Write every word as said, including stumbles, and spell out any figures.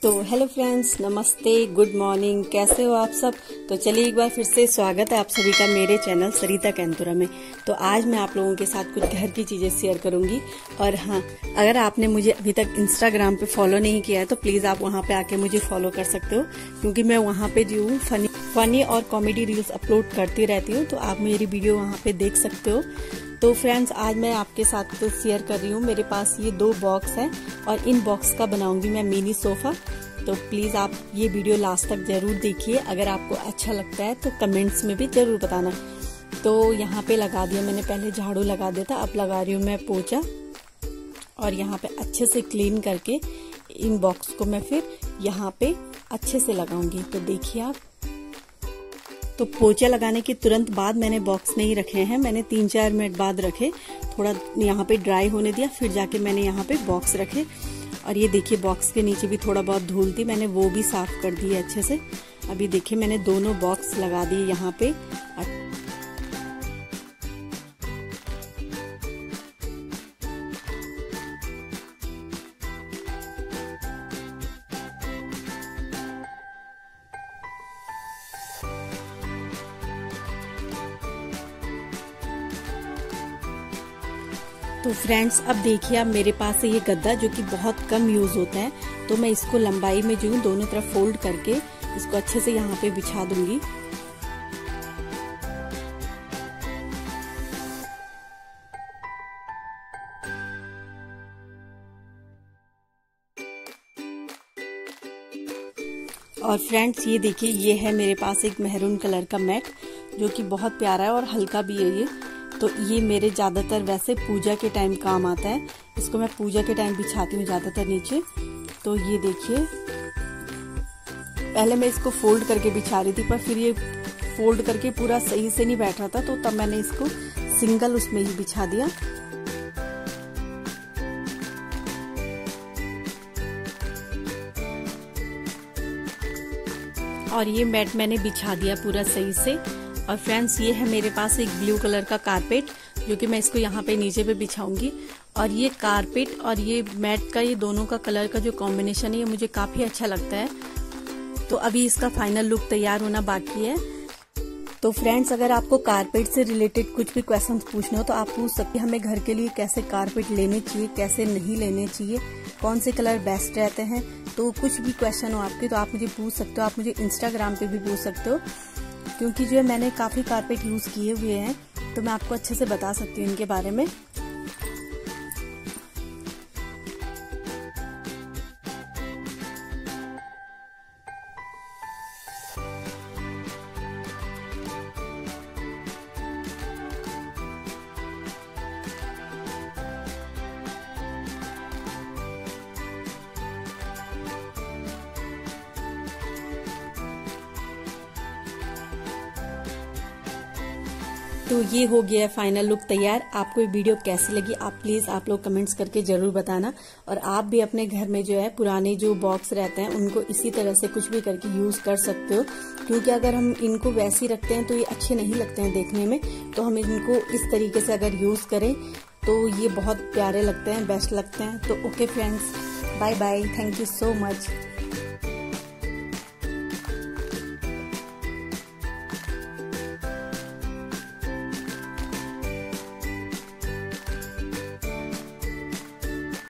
तो hello friends, नमस्ते, good morning. कैसे हो आप सब? तो चलिए एक बार फिर से स्वागत है आप सभी का मेरे चैनल सरिता कैंतुरा में। तो आज मैं आप लोगों के साथ कुछ घर की चीजें शेयर करूंगी। और हाँ, अगर आपने मुझे अभी तक इंस्टाग्राम पे फॉलो नहीं किया है तो प्लीज आप वहाँ पे आके मुझे फॉलो कर सकते हो, क्योंकि मैं वहाँ पे जो हूँ फनी फनी और कॉमेडी रील्स अपलोड करती रहती हूँ, तो आप मेरी वीडियो वहाँ पे देख सकते हो। तो फ्रेंड्स, आज मैं आपके साथ शेयर कर रही हूँ, मेरे पास ये दो बॉक्स हैं और इन बॉक्स का बनाऊंगी मैं मिनी सोफा। तो प्लीज आप ये वीडियो लास्ट तक जरूर देखिए। अगर आपको अच्छा लगता है तो कमेंट्स में भी जरूर बताना। तो यहाँ पे लगा दिया मैंने, पहले झाड़ू लगा दिया था, अब लगा रही हूँ मैं पोछा। और यहाँ पे अच्छे से क्लीन करके इन बॉक्स को मैं फिर यहाँ पे अच्छे से लगाऊंगी। तो देखिए आप, तो पोछा लगाने के तुरंत बाद मैंने बॉक्स नहीं रखे हैं, मैंने तीन चार मिनट बाद रखे, थोड़ा यहाँ पे ड्राई होने दिया, फिर जाके मैंने यहाँ पे बॉक्स रखे। और ये देखिए बॉक्स के नीचे भी थोड़ा बहुत धूल थी, मैंने वो भी साफ कर दी है अच्छे से। अभी देखिए मैंने दोनों बॉक्स लगा दिए यहाँ पे। तो फ्रेंड्स, अब देखिए आप, मेरे पास है ये गद्दा जो कि बहुत कम यूज होता है, तो मैं इसको लंबाई में जो दोनों तरफ फोल्ड करके इसको अच्छे से यहाँ पे बिछा दूंगी। और फ्रेंड्स, ये देखिए, ये है मेरे पास एक मेहरून कलर का मैट जो कि बहुत प्यारा है और हल्का भी है ये। तो ये मेरे ज्यादातर वैसे पूजा के टाइम काम आता है, इसको मैं पूजा के टाइम बिछाती हूँ ज्यादातर नीचे। तो ये देखिए, पहले मैं इसको फोल्ड करके बिछा रही थी, पर फिर ये फोल्ड करके पूरा सही से नहीं बैठ रहा था, तो तब मैंने इसको सिंगल उसमें ही बिछा दिया। और ये मैट मैंने बिछा दिया पूरा सही से। और फ्रेंड्स, ये है मेरे पास एक ब्लू कलर का कारपेट जो कि मैं इसको यहाँ पे नीचे पे बिछाऊंगी। और ये कारपेट और ये मैट का, ये दोनों का कलर का जो कॉम्बिनेशन है, ये मुझे काफी अच्छा लगता है। तो अभी इसका फाइनल लुक तैयार होना बाकी है। तो फ्रेंड्स, अगर आपको कारपेट से रिलेटेड कुछ भी क्वेश्चन पूछना हो तो आप पूछ सकते हैं हमें घर के लिए कैसे कारपेट लेने चाहिए, कैसे नहीं लेने चाहिए, कौन से कलर बेस्ट रहते हैं। तो कुछ भी क्वेश्चन हो आपके तो आप मुझे पूछ सकते हो। आप मुझे इंस्टाग्राम पे भी पूछ सकते हो, क्योंकि जो है मैंने काफी कारपेट यूज किए हुए हैं, तो मैं आपको अच्छे से बता सकती हूँ इनके बारे में। तो ये हो गया फाइनल लुक तैयार। आपको ये वीडियो कैसी लगी आप प्लीज आप लोग कमेंट्स करके जरूर बताना। और आप भी अपने घर में जो है पुराने जो बॉक्स रहते हैं उनको इसी तरह से कुछ भी करके यूज कर सकते हो, क्योंकि अगर हम इनको वैसे ही रखते हैं तो ये अच्छे नहीं लगते हैं देखने में। तो हम इनको इस तरीके से अगर यूज करें तो ये बहुत प्यारे लगते हैं, बेस्ट लगते हैं। तो okay friends, bye bye, thank you so much.